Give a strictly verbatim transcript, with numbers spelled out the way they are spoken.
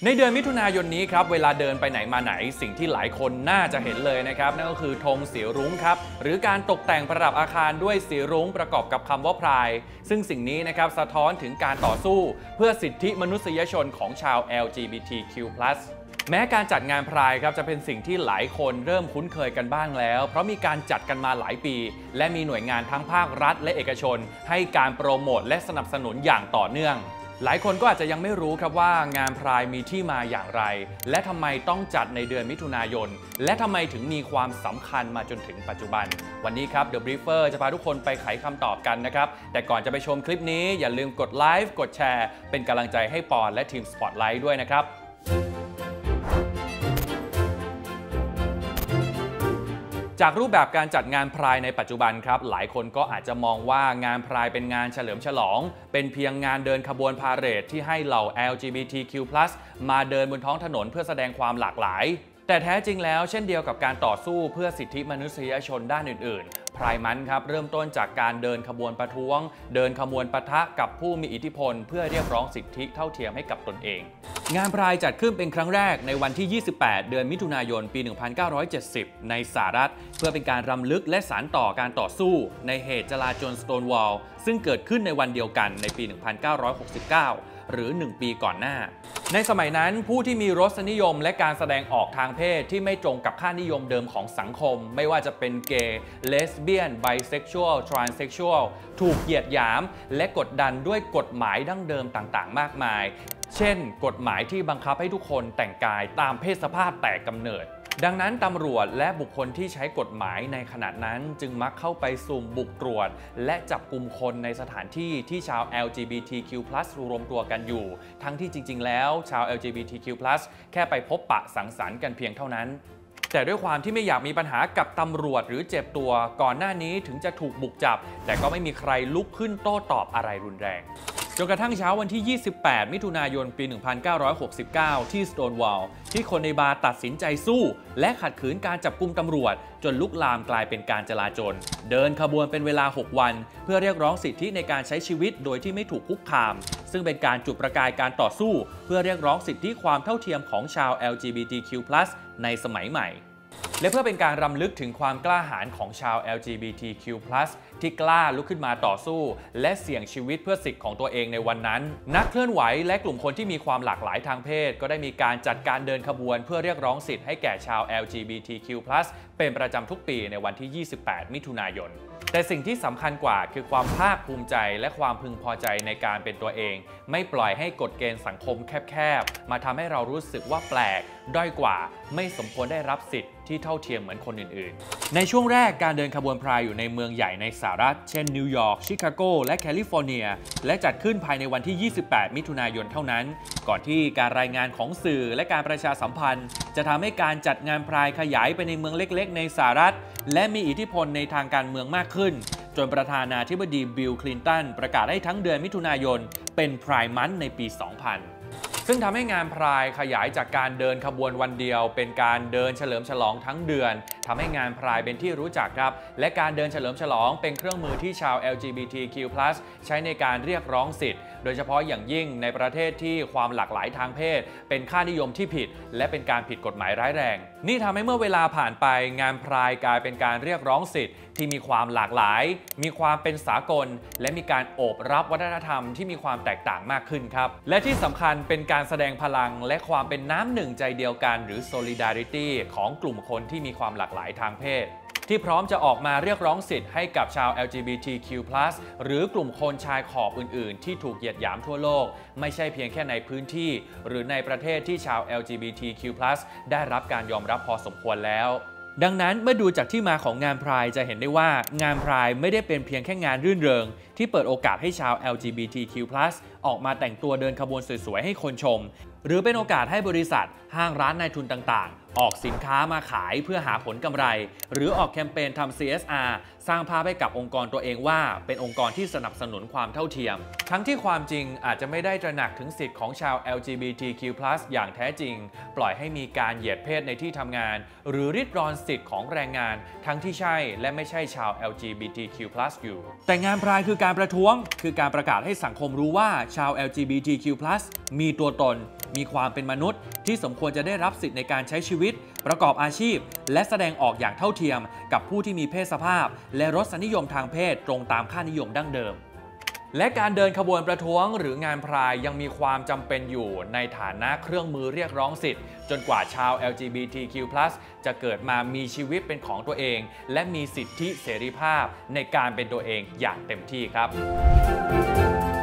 ในเดือนมิถุนายนนี้ครับเวลาเดินไปไหนมาไหนสิ่งที่หลายคนน่าจะเห็นเลยนะครับนั่นก็คือธงสีรุ้งครับหรือการตกแต่งประดับอาคารด้วยสีรุ้งประกอบกับคำว่าพรายซึ่งสิ่งนี้นะครับสะท้อนถึงการต่อสู้เพื่อสิทธิมนุษยชนของชาว แอล จี บี ที คิว พลัส แม้การจัดงานพรายครับจะเป็นสิ่งที่หลายคนเริ่มคุ้นเคยกันบ้างแล้วเพราะมีการจัดกันมาหลายปีและมีหน่วยงานทั้งภาครัฐและเอกชนให้การโปรโมทและสนับสนุนอย่างต่อเนื่องหลายคนก็อาจจะยังไม่รู้ครับว่างานพรายมีที่มาอย่างไรและทำไมต้องจัดในเดือนมิถุนายนและทำไมถึงมีความสำคัญมาจนถึงปัจจุบันวันนี้ครับ The Briefer จะพาทุกคนไปไขคำตอบกันนะครับแต่ก่อนจะไปชมคลิปนี้อย่าลืมกดไลค์กดแชร์เป็นกำลังใจให้ปอนและทีม Spotlight ด้วยนะครับจากรูปแบบการจัดงานพรายในปัจจุบันครับหลายคนก็อาจจะมองว่างานพรายเป็นงานเฉลิมฉลองเป็นเพียงงานเดินขบวนพาเหรดที่ให้เหล่า แอล จี บี ที คิว พลัส มาเดินบนท้องถนนเพื่อแสดงความหลากหลายแต่แท้จริงแล้วเช่นเดียวกับการต่อสู้เพื่อสิทธิมนุษยชนด้านอื่นๆพรายมันครับเริ่มต้นจากการเดินขบวนประท้วงเดินขบวนปะทะกับผู้มีอิทธิพลเพื่อเรียกร้องสิทธิเท่าเทียมให้กับตนเองงานพรายจัดขึ้นเป็นครั้งแรกในวันที่ ยี่สิบแปด เดือนมิถุนายน ปี หนึ่งพันเก้าร้อยเจ็ดสิบ ในสหรัฐเพื่อเป็นการรำลึกและสานต่อการต่อสู้ในเหตุจลาจล Stonewall ซึ่งเกิดขึ้นในวันเดียวกันในปี หนึ่งพันเก้าร้อยหกสิบเก้า หรือ หนึ่ง ปีก่อนหน้าในสมัยนั้นผู้ที่มีรสนิยมและการแสดงออกทางเพศที่ไม่ตรงกับค่านิยมเดิมของสังคมไม่ว่าจะเป็นเกย์เลสเบี้ยนไบเซ็กชวลทรานส์เซ็กชวลถูกเหยียดหยามและกดดันด้วยกฎหมายดั้งเดิมต่างๆมากมายเช่นกฎหมายที่บังคับให้ทุกคนแต่งกายตามเพศสภาพแต่กำเนิดดังนั้นตำรวจและบุคคลที่ใช้กฎหมายในขณะนั้นจึงมักเข้าไปสุ่มบุกตรวจและจับกลุ่มคนในสถานที่ที่ชาว แอล จี บี ที คิว พลัส รวมตัวกันอยู่ทั้งที่จริงๆแล้วชาว แอล จี บี ที คิว พลัส แค่ไปพบปะสังสรรค์กันเพียงเท่านั้นแต่ด้วยความที่ไม่อยากมีปัญหากับตำรวจหรือเจ็บตัวก่อนหน้านี้ถึงจะถูกบุกจับแต่ก็ไม่มีใครลุกขึ้นโต้ตอบอะไรรุนแรงจนกระทั่งเช้าวันที่ ยี่สิบแปด มิถุนายน ปี หนึ่งพันเก้าร้อยหกสิบเก้า ที่ Stonewall ที่คนในบาร์ตัดสินใจสู้และขัดขืนการจับกุมตำรวจจนลุกลามกลายเป็นการจลาจลเดินขบวนเป็นเวลา หก วันเพื่อเรียกร้องสิทธิในการใช้ชีวิตโดยที่ไม่ถูกคุกคามซึ่งเป็นการจุดประกายการต่อสู้เพื่อเรียกร้องสิทธิความเท่าเทียมของชาว แอล จี บี ที คิว พลัส ในสมัยใหม่และเพื่อเป็นการรำลึกถึงความกล้าหาญของชาว แอล จี บี ที คิว พลัส ที่กล้าลุกขึ้นมาต่อสู้และเสี่ยงชีวิตเพื่อสิทธิของตัวเองในวันนั้นนักเคลื่อนไหวและกลุ่มคนที่มีความหลากหลายทางเพศก็ได้มีการจัดการเดินขบวนเพื่อเรียกร้องสิทธิให้แก่ชาว แอล จี บี ที คิว พลัส เป็นประจำทุกปีในวันที่ ยี่สิบแปด มิถุนายนแต่สิ่งที่สำคัญกว่าคือความภาคภูมิใจและความพึงพอใจในการเป็นตัวเองไม่ปล่อยให้กฎเกณฑ์สังคมแคบๆมาทำให้เรารู้สึกว่าแปลกด้อยกว่าไม่สมควรได้รับสิทธิ์ที่เท่าเทียมเหมือนคนอื่นๆในช่วงแรกการเดินขบวนพรายอยู่ในเมืองใหญ่ในสหรัฐเช่นนิวยอร์กชิคาโกและแคลิฟอร์เนียและจัดขึ้นภายในวันที่ ยี่สิบแปด มิถุนายนเท่านั้นก่อนที่การรายงานของสื่อและการประชาสัมพันธ์จะทำให้การจัดงานพรายขยายไปในเมืองเล็กๆในสหรัฐและมีอิทธิพลในทางการเมืองมากขึ้นจนประธานาธิบดีบิลคลินตันประกาศให้ทั้งเดือนมิถุนายนเป็นพรายมันในปี สองพัน ซึ่งทำให้งานพรายขยายจากการเดินขบวนวันเดียวเป็นการเดินเฉลิมฉลองทั้งเดือนทำให้งานพรายเป็นที่รู้จักครับและการเดินเฉลิมฉลองเป็นเครื่องมือที่ชาว แอล จี บี ที คิว พลัส ใช้ในการเรียกร้องสิทธิ์โดยเฉพาะอย่างยิ่งในประเทศที่ความหลากหลายทางเพศเป็นค่านิยมที่ผิดและเป็นการผิดกฎหมายร้ายแรงนี่ทำให้เมื่อเวลาผ่านไปงานพรายกลายเป็นการเรียกร้องสิทธิ์ที่มีความหลากหลายมีความเป็นสากลและมีการโอบรับวัฒนธรรมที่มีความแตกต่างมากขึ้นครับและที่สำคัญเป็นการแสดงพลังและความเป็นน้ำหนึ่งใจเดียวกันหรือ solidarity ของกลุ่มคนที่มีความหลากหลายทางเพศที่พร้อมจะออกมาเรียกร้องสิทธิ์ให้กับชาว แอล จี บี ที คิว พลัส หรือกลุ่มคนชายขอบอื่นๆที่ถูกเหยียดหยามทั่วโลกไม่ใช่เพียงแค่ในพื้นที่หรือในประเทศที่ชาว แอล จี บี ที คิว พลัส ได้รับการยอมรับพอสมควรแล้วดังนั้นเมื่อดูจากที่มาของงานพรายจะเห็นได้ว่างานพรายไม่ได้เป็นเพียงแค่งานรื่นเริงที่เปิดโอกาสให้ชาว แอล จี บี ที คิว พลัส ออกมาแต่งตัวเดินขบวนสวยๆให้คนชมหรือเป็นโอกาสให้บริษัทห้างร้านนายทุนต่างๆออกสินค้ามาขายเพื่อหาผลกำไรหรือออกแคมเปญทำ ซี เอส อาร์ สร้างภาพให้กับองค์กรตัวเองว่าเป็นองค์กรที่สนับสนุนความเท่าเทียมทั้งที่ความจริงอาจจะไม่ได้ตระหนักถึงสิทธิ์ของชาว แอล จี บี ที คิว พลัส อย่างแท้จริงปล่อยให้มีการเหยียดเพศในที่ทำงานหรือริดรอนสิทธิ์ของแรงงานทั้งที่ใช่และไม่ใช่ชาว แอล จี บี ที คิว พลัส อยู่แต่งานพรายคือการประท้วงคือการประกาศให้สังคมรู้ว่าชาว แอล จี บี ที คิว พลัส มีตัวตนมีความเป็นมนุษย์ที่สมควรจะได้รับสิทธิ์ในการใช้ชีวิตประกอบอาชีพและแสดงออกอย่างเท่าเทียมกับผู้ที่มีเพศสภาพและรสนิยมทางเพศตรงตามค่านิยมดั้งเดิมและการเดินขบวนประท้วงหรืองานพรายยังมีความจำเป็นอยู่ในฐานะเครื่องมือเรียกร้องสิทธิ์จนกว่าชาว แอล จี บี ที คิว พลัส จะเกิดมามีชีวิตเป็นของตัวเองและมีสิทธิเสรีภาพในการเป็นตัวเองอย่างเต็มที่ครับ